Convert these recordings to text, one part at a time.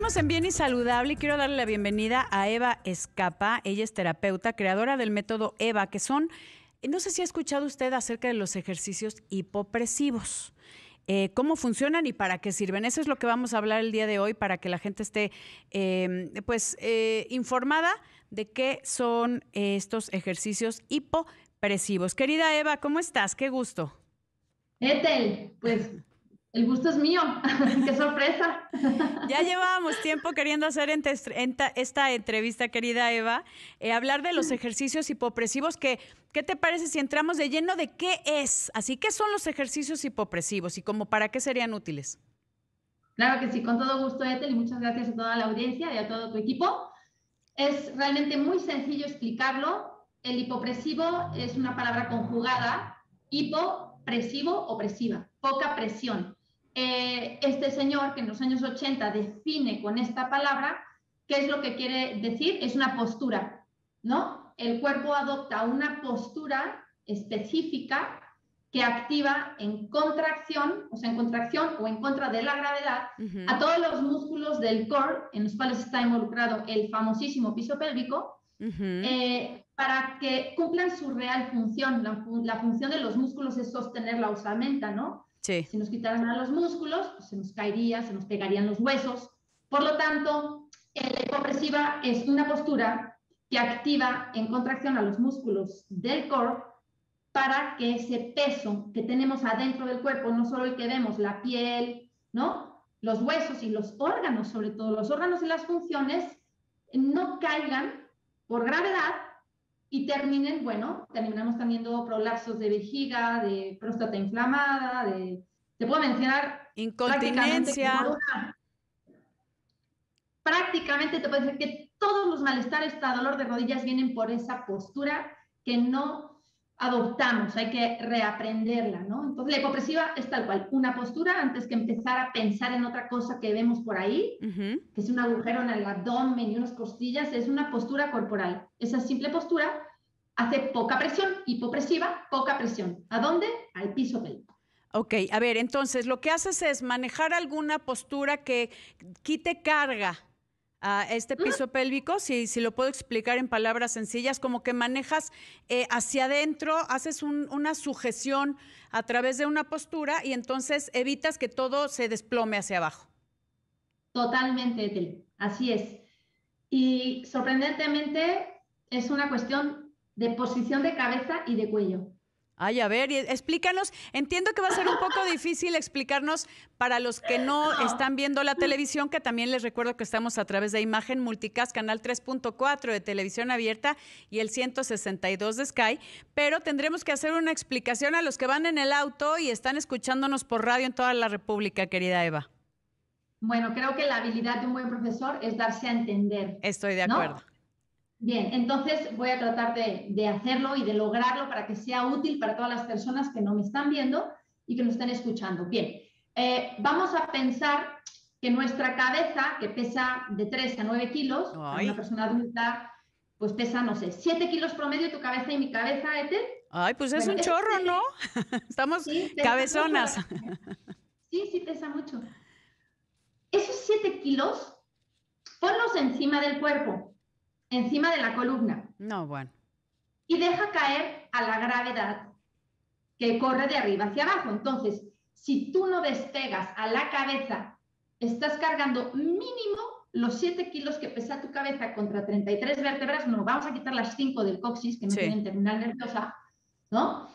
Estamos en Bien y Saludable y quiero darle la bienvenida a Eva Escapa. Ella es terapeuta, creadora del método EVA, que son, no sé si ha escuchado usted acerca de los ejercicios hipopresivos. Cómo funcionan y para qué sirven. Eso es lo que vamos a hablar el día de hoy para que la gente esté informada de qué son estos ejercicios hipopresivos. Querida Eva, ¿cómo estás? Qué gusto. Ethel, pues el gusto es mío. ¡Qué sorpresa! Ya llevábamos tiempo queriendo hacer esta entrevista, querida Eva, hablar de los ejercicios hipopresivos. ¿Qué te parece si entramos de lleno de qué es? Así, ¿qué son los ejercicios hipopresivos y cómo para qué serían útiles? Claro que sí, con todo gusto, Ethel, y muchas gracias a toda la audiencia y a todo tu equipo. Es realmente muy sencillo explicarlo. El hipopresivo es una palabra conjugada, hipopresivo, opresiva, poca presión. Este señor que en los años 80 define con esta palabra qué es lo que quiere decir, es una postura, ¿no? El cuerpo adopta una postura específica que activa en contracción, o sea, en contracción o en contra de la gravedad, a todos los músculos del core, en los cuales está involucrado el famosísimo piso pélvico, para que cumplan su real función. La función de los músculos es sostener la osamenta, ¿no? Sí. Si nos quitaran a los músculos, pues se nos caería, se nos pegarían los huesos. Por lo tanto, la hipopresiva es una postura que activa en contracción a los músculos del core para que ese peso que tenemos adentro del cuerpo, no solo el que vemos, la piel, ¿no? Los huesos y los órganos, sobre todo los órganos y las funciones, no caigan por gravedad y terminen, bueno, terminamos teniendo prolapsos de vejiga, de próstata inflamada, te puedo mencionar incontinencia. Prácticamente te puedo decir que todos los malestares, hasta dolor de rodillas, vienen por esa postura que no adoptamos, hay que reaprenderla, ¿no? Entonces la hipopresiva es tal cual, una postura antes que empezar a pensar en otra cosa que vemos por ahí, que es un agujero en el abdomen y unas costillas, es una postura corporal. Esa simple postura hace poca presión, hipopresiva, poca presión. ¿A dónde? Al piso pélvico. Ok, a ver, entonces lo que haces es manejar alguna postura que quite carga a este piso pélvico, si lo puedo explicar en palabras sencillas, como que manejas hacia adentro, haces una sujeción a través de una postura y entonces evitas que todo se desplome hacia abajo. Totalmente, Ethel. Así es. Y sorprendentemente es una cuestión de posición de cabeza y de cuello. Ay, a ver, explícanos. Entiendo que va a ser un poco difícil explicarnos para los que no están viendo la televisión, que también les recuerdo que estamos a través de Imagen Multicast, canal 3.4 de televisión abierta y el 162 de Sky, pero tendremos que hacer una explicación a los que van en el auto y están escuchándonos por radio en toda la República, querida Eva. Bueno, creo que la habilidad de un buen profesor es darse a entender. Estoy de acuerdo. ¿No? Bien, entonces voy a tratar de hacerlo y de lograrlo para que sea útil para todas las personas que no me están viendo y que nos estén escuchando. Bien, vamos a pensar que nuestra cabeza, que pesa de 3 a 9 kilos, para una persona adulta, pues pesa, no sé, 7 kilos promedio tu cabeza y mi cabeza, Ethel. Ay, pues es un chorro, ¿no? Estamos sí, cabezonas. Sí, pesa mucho. Esos 7 kilos, ponlos encima del cuerpo, encima de la columna. No, bueno. Y deja caer a la gravedad que corre de arriba hacia abajo. Entonces, si tú no despegas a la cabeza, estás cargando mínimo los 7 kilos que pesa tu cabeza contra 33 vértebras, no, vamos a quitar las 5 del coxis, que no tienen terminal nerviosa, ¿no?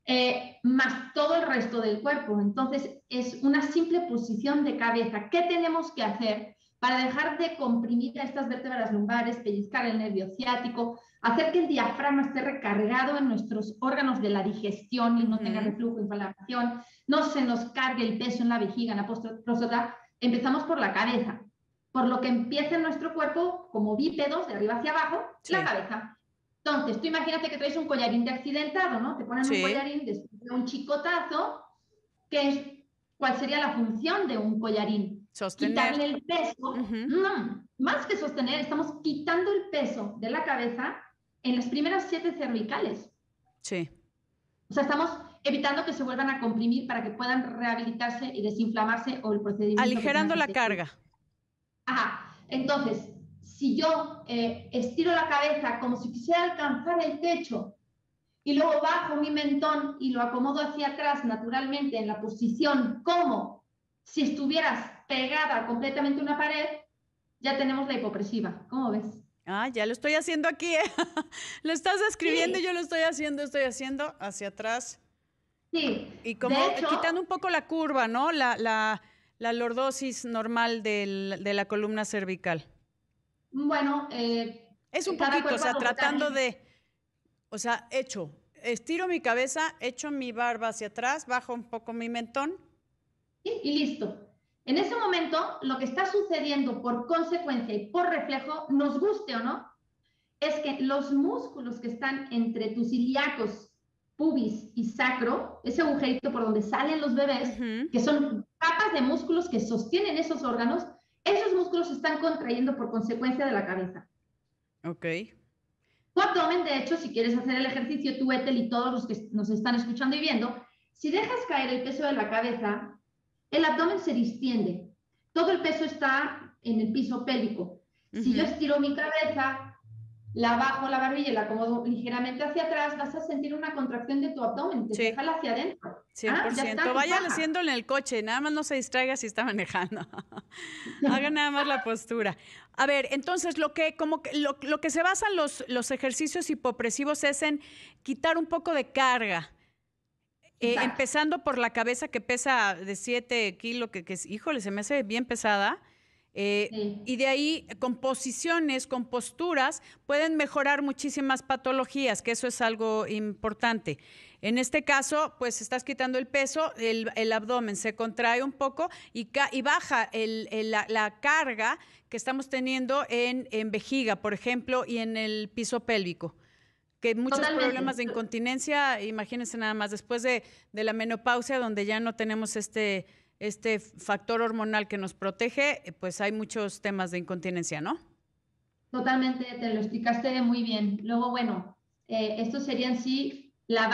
Más todo el resto del cuerpo. Entonces, es una simple posición de cabeza. ¿Qué tenemos que hacer para dejar de comprimir a estas vértebras lumbares, pellizcar el nervio ciático, hacer que el diafragma esté recargado en nuestros órganos de la digestión y no tenga reflujo, inflamación, no se nos cargue el peso en la vejiga, en la próstata? Empezamos por la cabeza, por lo que empieza en nuestro cuerpo como bípedos, de arriba hacia abajo, la cabeza. Entonces, tú imagínate que traes un collarín de accidentado, ¿no? Te ponen un collarín después de un chicotazo, ¿cuál sería la función de un collarín? Sostener. Quitarle el peso. Más que sostener, estamos quitando el peso de la cabeza en las primeras 7 cervicales. Sí. O sea, estamos evitando que se vuelvan a comprimir para que puedan rehabilitarse y desinflamarse o el procedimiento. Aligerando la carga. Ajá. Entonces, si yo estiro la cabeza como si quisiera alcanzar el techo y luego bajo mi mentón y lo acomodo hacia atrás naturalmente en la posición como si estuvieras pegada completamente a una pared, ya tenemos la hipopresiva. ¿Cómo ves? Ah, ya lo estoy haciendo aquí, ¿eh? Lo estás describiendo y Sí, yo lo estoy haciendo hacia atrás. sí. Y como De hecho, quitando un poco la curva, ¿no? La lordosis normal de la columna cervical. bueno, Es un cada poquito, o cuerpo sea, hace lo que tratando también. de, o sea, estiro mi cabeza, echo mi barba hacia atrás, bajo un poco mi mentón. Sí, y listo. En ese momento, lo que está sucediendo por consecuencia y por reflejo, nos guste o no, es que los músculos que están entre tus ilíacos, pubis y sacro, ese agujerito por donde salen los bebés, Ujú. que son capas de músculos que sostienen esos órganos, esos músculos se están contrayendo por consecuencia de la cabeza. Ok. Tu abdomen, de hecho, si quieres hacer el ejercicio, tú, Ethel, y todos los que nos están escuchando y viendo, si dejas caer el peso de la cabeza, el abdomen se distiende. Todo el peso está en el piso pélvico. Si yo Ujú. estiro mi cabeza, la bajo la barbilla y la acomodo ligeramente hacia atrás, vas a sentir una contracción de tu abdomen, te Sí, jala hacia adentro. cien Ah, por ya está, ciento. tú Vayan baja. haciéndolo en el coche, nada más no se distraiga si está manejando. Haga nada más la postura. A ver, entonces lo que se basan los ejercicios hipopresivos es en quitar un poco de carga. Exacto. Empezando por la cabeza que pesa de 7 kilos, híjole, se me hace bien pesada. Sí, Y de ahí, con posiciones, con posturas, pueden mejorar muchísimas patologías, que eso es algo importante. En este caso, pues estás quitando el peso, el abdomen se contrae un poco y baja la carga que estamos teniendo en vejiga, por ejemplo, y en el piso pélvico que muchos problemas totalmente. de incontinencia, imagínense nada más, después de la menopausia, donde ya no tenemos este factor hormonal que nos protege, pues hay muchos temas de incontinencia, ¿no? Totalmente, te lo explicaste muy bien. Luego, bueno, esto sería en sí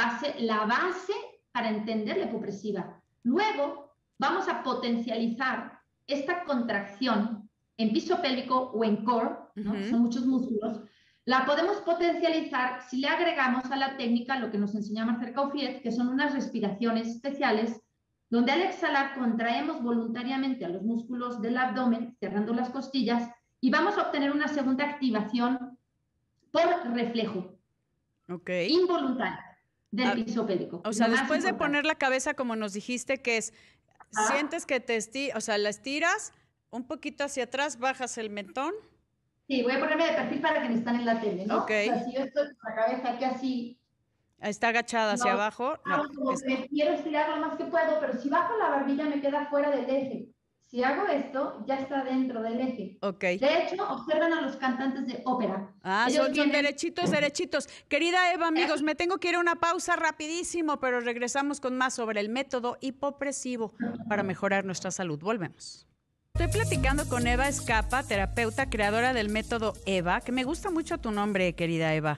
la base para entender la hipopresiva. Luego, vamos a potencializar esta contracción en piso pélvico o en core, ¿no? Ujú. Son muchos músculos. La podemos potencializar si le agregamos a la técnica lo que nos enseñó Marcel Caufiet, que son unas respiraciones especiales, donde al exhalar contraemos voluntariamente a los músculos del abdomen, cerrando las costillas, y vamos a obtener una segunda activación por reflejo Ok. involuntario del Ah, piso pélvico, o que es lo sea, más después de importante. poner la cabeza, como nos dijiste, que es, ¿Ah? sientes que o sea, la estiras un poquito hacia atrás, bajas el mentón. Sí, voy a ponerme de perfil para que me están en la tele, Ok. ¿no? O sea, si yo estoy con la cabeza aquí así, Está agachada hacia no, abajo. No, hago como que quiero estirar lo más que puedo, pero si bajo la barbilla me queda fuera del eje. Si hago esto, ya está dentro del eje. ok. De hecho, observen a los cantantes de ópera. Ah, Ellos son tienen derechitos, derechitos. Querida Eva, amigos, me tengo que ir a una pausa rapidísimo, pero regresamos con más sobre el método hipopresivo para mejorar nuestra salud. Volvemos. Estoy platicando con Eva Escapa, terapeuta, creadora del método Eva, que me gusta mucho tu nombre, querida Eva,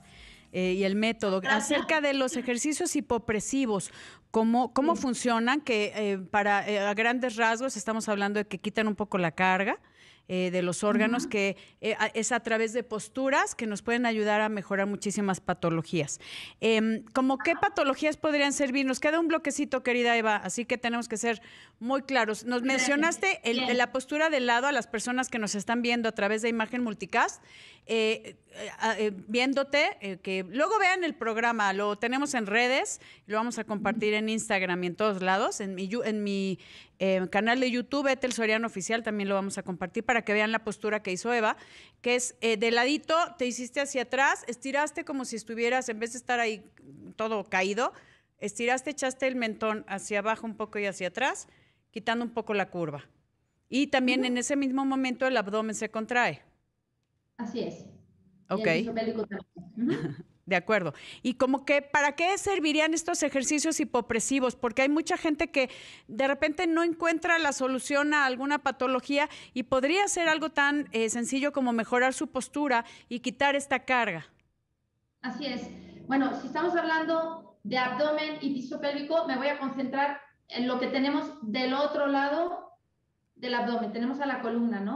y el método, Gracias. acerca de los ejercicios hipopresivos, cómo Sí, funcionan, que a grandes rasgos estamos hablando de que quitan un poco la carga de los órganos, ujú, que es a través de posturas que nos pueden ayudar a mejorar muchísimas patologías. ¿Cómo qué patologías podrían servir? Nos queda un bloquecito, querida Eva, así que tenemos que ser muy claros. Nos excelente. mencionaste la Bien. postura del lado a las personas que nos están viendo a través de imagen multicast, viéndote, que luego vean el programa, lo tenemos en redes, lo vamos a compartir en Instagram y en todos lados, en mi canal de YouTube, Ethel Soriano Oficial, también lo vamos a compartir para que vean la postura que hizo Eva, que es de ladito, te hiciste hacia atrás, estiraste como si estuvieras, en vez de estar ahí todo caído, estiraste, echaste el mentón hacia abajo un poco y hacia atrás, quitando un poco la curva. Y también en Ujú, ese mismo momento el abdomen se contrae. así es. Y Ok. el piso pélvico también. Ujú. De acuerdo. Y como que, ¿para qué servirían estos ejercicios hipopresivos? Porque hay mucha gente que de repente no encuentra la solución a alguna patología y podría ser algo tan sencillo como mejorar su postura y quitar esta carga. Así es. Bueno, si estamos hablando de abdomen y piso pélvico, me voy a concentrar en lo que tenemos del otro lado del abdomen. Tenemos a la columna, ¿no?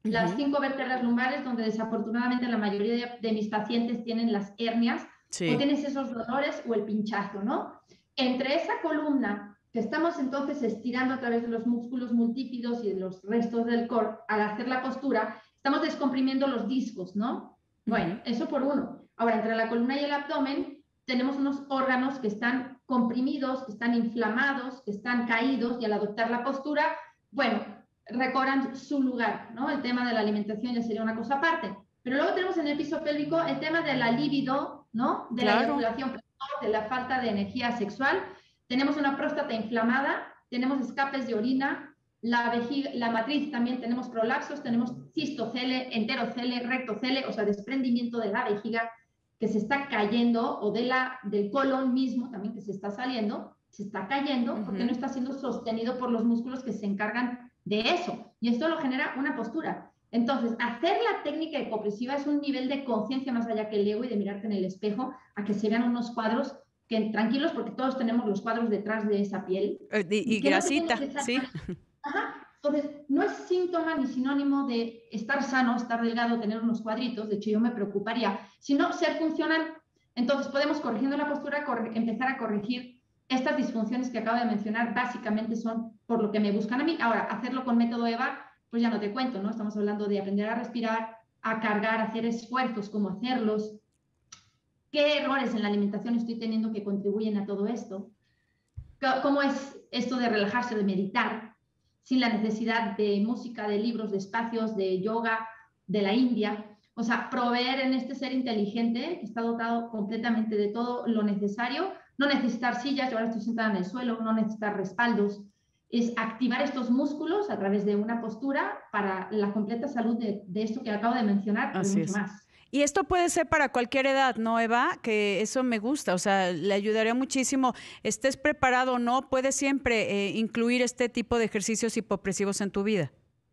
las 5 vértebras lumbares, donde desafortunadamente la mayoría de mis pacientes tienen las hernias o tienes esos dolores o el pinchazo, ¿no? Entre esa columna que estamos entonces estirando a través de los músculos multífidos y de los restos del core, al hacer la postura, estamos descomprimiendo los discos, ¿no? Bueno, eso por uno. Ahora, entre la columna y el abdomen tenemos unos órganos que están comprimidos, que están inflamados, que están caídos, y al adoptar la postura, bueno, recobran su lugar, ¿no? El tema de la alimentación ya sería una cosa aparte. Pero luego tenemos en el piso pélvico el tema de la libido, ¿no? De la eyaculación precoz, de la falta de energía sexual. Tenemos una próstata inflamada, tenemos escapes de orina, la vejiga, la matriz también tenemos prolapsos, tenemos cistocele, enterocele, rectocele, o sea, desprendimiento de la vejiga que se está cayendo, o del colon mismo también que se está saliendo, se está cayendo porque no está siendo sostenido por los músculos que se encargan de eso. Y esto lo genera una postura. Entonces, hacer la técnica hipopresiva es un nivel de conciencia más allá que el ego y de mirarte en el espejo, a que se vean unos cuadros que, tranquilos, porque todos tenemos los cuadros detrás de esa piel. Y grasita, sí. Ajá. Entonces, no es síntoma ni sinónimo de estar sano, estar delgado, tener unos cuadritos. De hecho, yo me preocuparía, sino ser funcional. Entonces, podemos, corrigiendo la postura, empezar a corregir estas disfunciones que acabo de mencionar. Básicamente son por lo que me buscan a mí. Ahora, hacerlo con método EVA, pues ya no te cuento, ¿no? Estamos hablando de aprender a respirar, a cargar, a hacer esfuerzos, cómo hacerlos, qué errores en la alimentación estoy teniendo que contribuyen a todo esto, cómo es esto de relajarse, de meditar, sin la necesidad de música, de libros, de espacios, de yoga, de la India. O sea, proveer en este ser inteligente que está dotado completamente de todo lo necesario, no necesitar sillas, yo ahora estoy sentada en el suelo, no necesitar respaldos, es activar estos músculos a través de una postura para la completa salud de esto que acabo de mencionar, pero mucho más. Y esto puede ser para cualquier edad, ¿no, Eva? Que eso me gusta, o sea, le ayudaría muchísimo. Estés preparado o no, puedes siempre incluir este tipo de ejercicios hipopresivos en tu vida.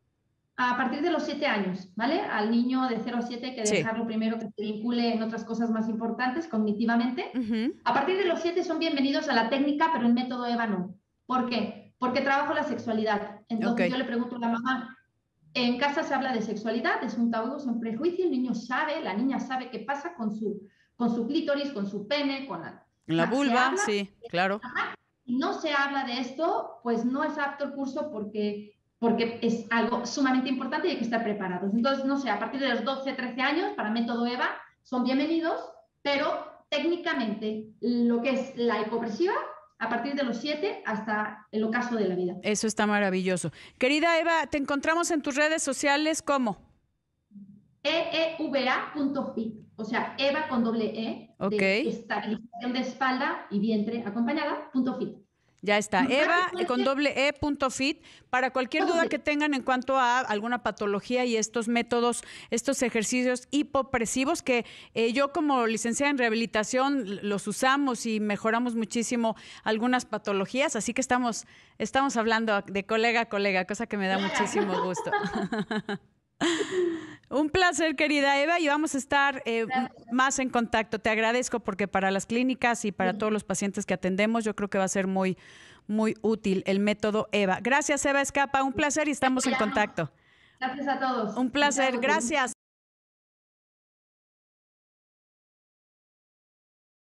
A partir de los 7 años, ¿vale? Al niño de 0 a 7 hay que dejarlo primero que se vincule en otras cosas más importantes cognitivamente. A partir de los 7 son bienvenidos a la técnica, pero el método EVA no. ¿Por qué? Porque trabajo la sexualidad. Entonces yo le pregunto a la mamá, en casa se habla de sexualidad, es un tabú, es un prejuicio, el niño sabe, la niña sabe qué pasa con su clítoris, con su pene, con la vulva, sí, claro. Y no se habla de esto, pues no es apto el curso porque es algo sumamente importante y hay que estar preparados. Entonces, no sé, a partir de los 12, 13 años, para método EVA, son bienvenidos, pero técnicamente lo que es la hipopresiva, a partir de los 7 hasta el ocaso de la vida. Eso está maravilloso. Querida Eva, te encontramos en tus redes sociales, ¿cómo? eeva.fit, o sea, Eva con doble E, de estabilización de espalda y vientre acompañada, .fit. Ya está, Eva con doble E.fit, para cualquier duda que tengan en cuanto a alguna patología y estos métodos, estos ejercicios hipopresivos que yo como licenciada en rehabilitación los usamos y mejoramos muchísimo algunas patologías, así que estamos hablando de colega a colega, cosa que me da muchísimo gusto. Un placer, querida Eva, y vamos a estar más en contacto. Te agradezco porque para las clínicas y para todos los pacientes que atendemos, yo creo que va a ser muy, muy útil el método EVA. Gracias, Eva Escapa, un placer y estamos en contacto. Gracias a todos. Un placer, gracias.